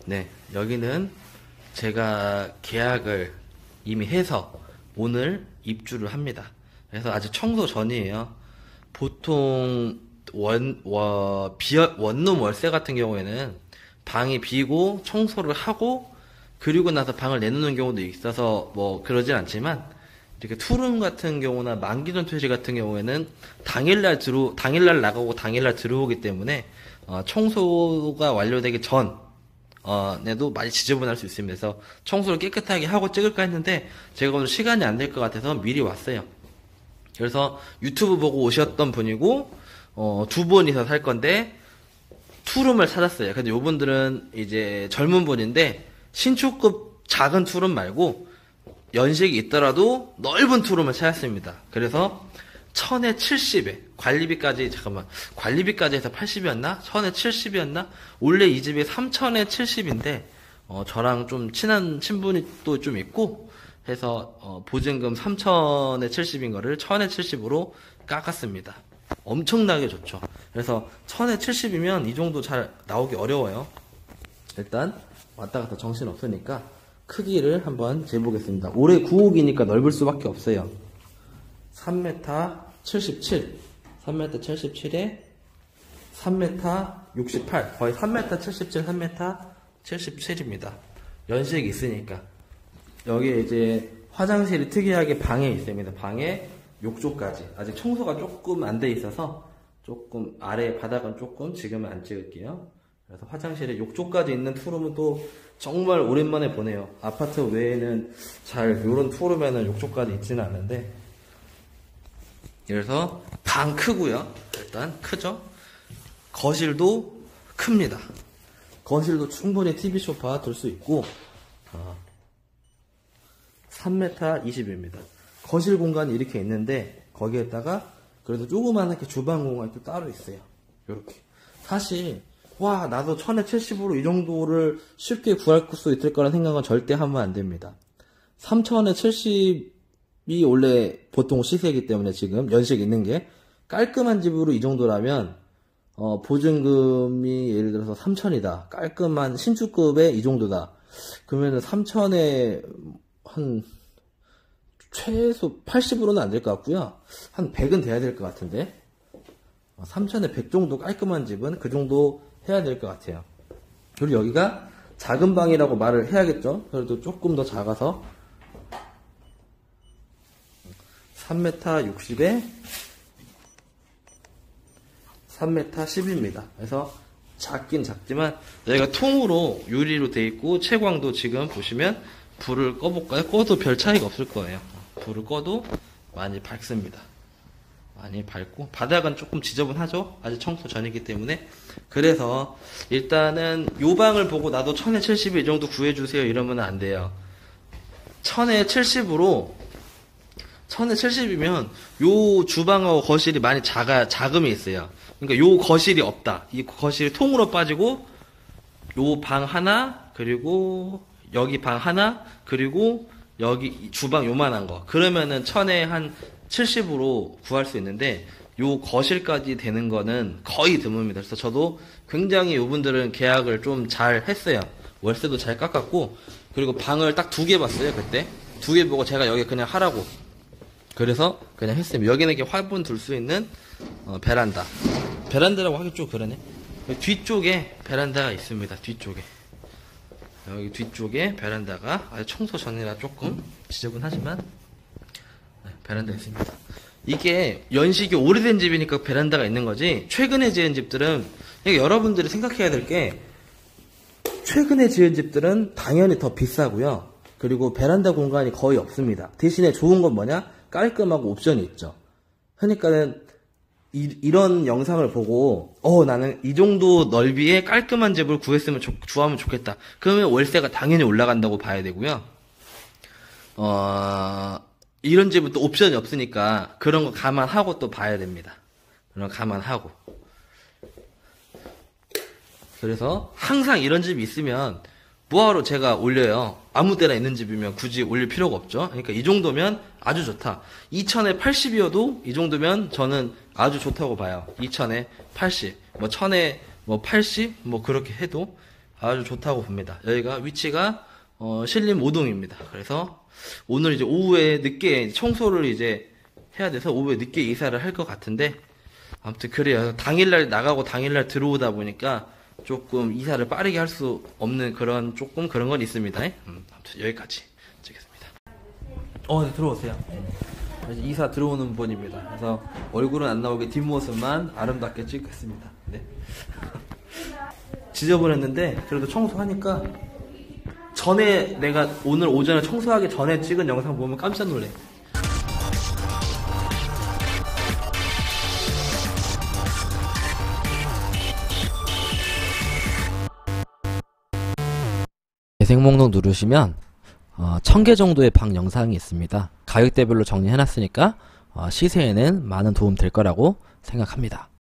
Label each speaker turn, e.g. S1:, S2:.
S1: 네, 여기는 제가 계약을 이미 해서 오늘 입주를 합니다. 그래서 아직 청소 전이에요. 보통 원룸 월세 같은 경우에는 방이 비고 청소를 하고 그리고 나서 방을 내놓는 경우도 있어서 뭐 그러진 않지만, 이렇게 투룸 같은 경우나 만기전 토지 같은 경우에는 당일날 나가고 당일날 들어오기 때문에 청소가 완료되기 전에도 많이 지저분할 수 있습니다. 그래서 청소를 깨끗하게 하고 찍을까 했는데 제가 오늘 시간이 안 될 것 같아서 미리 왔어요. 그래서 유튜브 보고 오셨던 분이고 두 분이서 살 건데 투룸을 찾았어요. 근데 요분들은 이제 젊은 분인데 신축급 작은 투룸 말고 연식이 있더라도 넓은 투룸을 찾았습니다. 그래서 1000에 70에 관리비까지 해서 80이었나? 1000에 70이었나? 원래 이 집이 3000에 70인데 저랑 좀 친한 친분이 또 좀 있고 해서 보증금 3000에 70인 거를 1000에 70으로 깎았습니다. 엄청나게 좋죠. 그래서 1000에 70이면 이 정도 잘 나오기 어려워요. 일단 왔다 갔다 정신 없으니까 크기를 한번 재보겠습니다. 올해 9억이니까 넓을 수밖에 없어요. 3m 77, 3m 77에 3m 68, 거의 3m 77, 3m 77입니다. 연식이 있으니까. 여기 이제 화장실이 특이하게 방에 있습니다. 방에 욕조까지. 아직 청소가 조금 안 돼 있어서 조금 아래 바닥은 조금 지금은 안 찍을게요. 그래서 화장실에 욕조까지 있는 투룸은 또 정말 오랜만에 보네요. 아파트 외에는 잘 요런 투룸에는 욕조까지 있지는 않는데. 그래서 방 크고요. 일단 크죠. 거실도 큽니다. 거실도 충분히 TV 소파 둘 수 있고 3m 20입니다. 거실 공간이 이렇게 있는데 거기에다가 그래도 조그만하게 주방 공간이 또 따로 있어요. 요렇게. 사실 나도 1000에 70으로 이 정도를 쉽게 구할 수 있을 거라는 생각은 절대 하면 안 됩니다. 3000에 70이 원래 보통 시세이기 때문에 지금 연식 있는 게 깔끔한 집으로 이 정도라면 보증금이 예를 들어서 3000이다. 깔끔한 신축급의 이 정도다. 그러면은 3000에 한 최소 80으로는 안 될 것 같고요. 한 100은 돼야 될 것 같은데 3000에 100 정도 깔끔한 집은 그 정도 해야 될 것 같아요. 그리고 여기가 작은 방이라고 말을 해야겠죠. 그래도 조금 더 작아서 3m 60에 3m 10입니다. 그래서 작긴 작지만 여기가 통으로 유리로 돼 있고 채광도 지금 보시면 불을 꺼볼까요? 꺼도 별 차이가 없을 거예요. 불을 꺼도 많이 밝습니다. 많이 밝고 바닥은 조금 지저분하죠. 아직 청소 전이기 때문에. 그래서 일단은 요 방을 보고 나도 1000에 70이 이 정도 구해주세요 이러면 안 돼요. 1000에 70으로 1000에 70이면 요 주방하고 거실이 많이 자금이 있어요. 그러니까 요 거실이 없다. 이 거실이 통으로 빠지고 요 방 하나, 그리고 여기 방 하나, 그리고 여기 주방 요만한 거. 그러면은 1000에 한 70으로 구할 수 있는데 요 거실까지 되는 거는 거의 드뭅니다. 그래서 저도 굉장히 요분들은 계약을 좀 잘 했어요. 월세도 잘 깎았고, 그리고 방을 딱 2개 봤어요. 그때 2개 보고 제가 여기 그냥 하라고 그래서 그냥 했습니다. 여기는 이렇게 화분 둘 수 있는 베란다라고 하기 좀 그러네. 뒤쪽에 베란다가 있습니다. 뒤쪽에 여기 뒤쪽에 베란다가 아직 청소 전이라 조금 지저분하지만 베란다 있습니다. 이게 연식이 오래된 집이니까 베란다가 있는 거지, 최근에 지은 집들은, 그러니까 여러분들이 생각해야 될 게, 최근에 지은 집들은 당연히 더 비싸고요. 그리고 베란다 공간이 거의 없습니다. 대신에 좋은 건 뭐냐? 깔끔하고 옵션이 있죠. 그러니까는 이런 영상을 보고 나는 이 정도 넓이의 깔끔한 집을 구하면 좋겠다. 그러면 월세가 당연히 올라간다고 봐야 되고요. 이런 집은 또 옵션이 없으니까 그런 거 감안하고 또 봐야 됩니다. 그런 거 감안하고. 그래서 항상 이런 집이 있으면 뭐하러 제가 올려요. 아무 때나 있는 집이면 굳이 올릴 필요가 없죠. 그러니까 이 정도면 아주 좋다. 2000에 80이어도 이 정도면 저는 아주 좋다고 봐요. 2000에 80, 1000에 80, 그렇게 해도 아주 좋다고 봅니다. 여기가 위치가 신림 5동입니다. 그래서 오늘 이제 오후에 늦게 청소를 이제 해야 돼서 오후에 늦게 이사를 할 것 같은데, 아무튼 그래요. 당일날 나가고 당일날 들어오다 보니까 조금 이사를 빠르게 할 수 없는 조금 그런 건 있습니다. 아무튼 여기까지 찍겠습니다. 네, 들어오세요. 이사 들어오는 분입니다. 그래서 얼굴은 안 나오게 뒷모습만 아름답게 찍겠습니다. 네. 지저분했는데 그래도 청소하니까, 전에 내가 오늘 오전에 청소하기 전에 찍은 영상 보면 깜짝 놀래.
S2: 재생 목록 누르시면 1000개 정도의 방 영상이 있습니다. 가격대별로 정리해놨으니까 시세에는 많은 도움 될 거라고 생각합니다.